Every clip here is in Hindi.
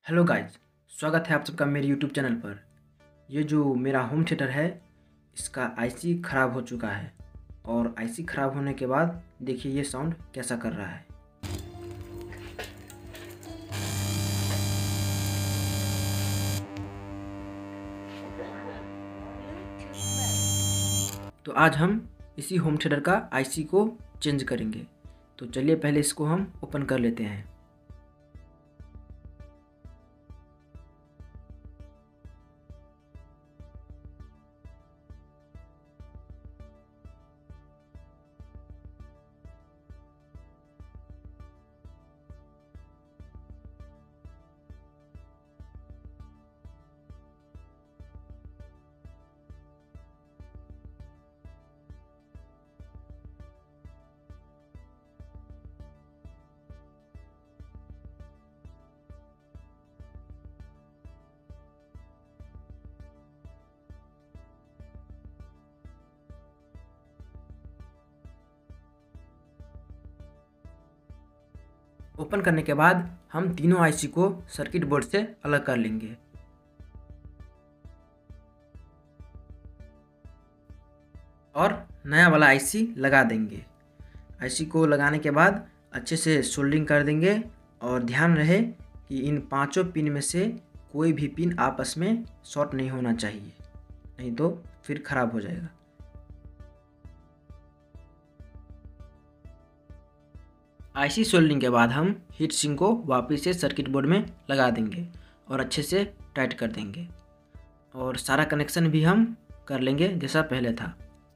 हेलो गाइस, स्वागत है आप सबका मेरे यूट्यूब चैनल पर। ये जो मेरा होम थिएटर है इसका आईसी ख़राब हो चुका है और आईसी ख़राब होने के बाद देखिए ये साउंड कैसा कर रहा है। तो आज हम इसी होम थिएटर का आईसी को चेंज करेंगे। तो चलिए पहले इसको हम ओपन कर लेते हैं। ओपन करने के बाद हम तीनों आईसी को सर्किट बोर्ड से अलग कर लेंगे। और नया वाला आईसी लगा देंगे। आईसी को लगाने के बाद अच्छे से सोल्डरिंग कर देंगे और ध्यान रहे कि इन पांचों पिन में से कोई भी पिन आपस में शॉर्ट नहीं होना चाहिए, नहीं तो फिर ख़राब हो जाएगा। आईसी सोल्डरिंग के बाद हम हीट सिंक को वापस से सर्किट बोर्ड में लगा देंगे और अच्छे से टाइट कर देंगे और सारा कनेक्शन भी हम कर लेंगे जैसा पहले था।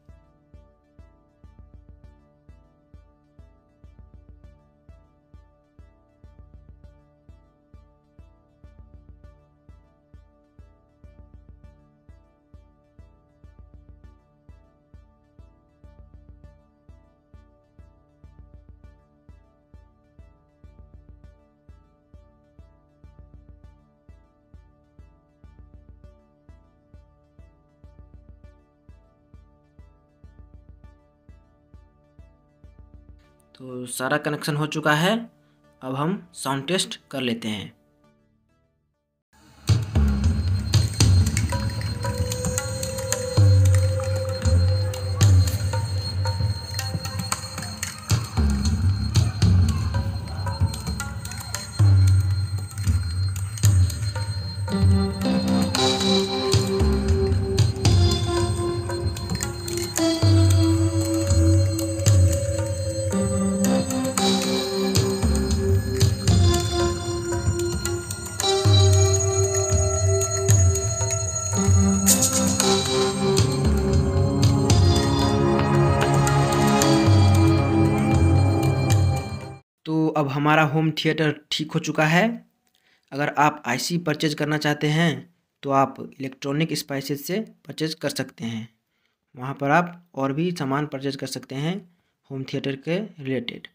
तो सारा कनेक्शन हो चुका है। अब हम साउंड टेस्ट कर लेते हैं। तो अब हमारा होम थिएटर ठीक हो चुका है। अगर आप आईसी परचेज करना चाहते हैं तो आप इलेक्ट्रॉनिक स्पाइसेस से परचेज कर सकते हैं। वहाँ पर आप और भी सामान परचेज कर सकते हैं होम थिएटर के रिलेटेड।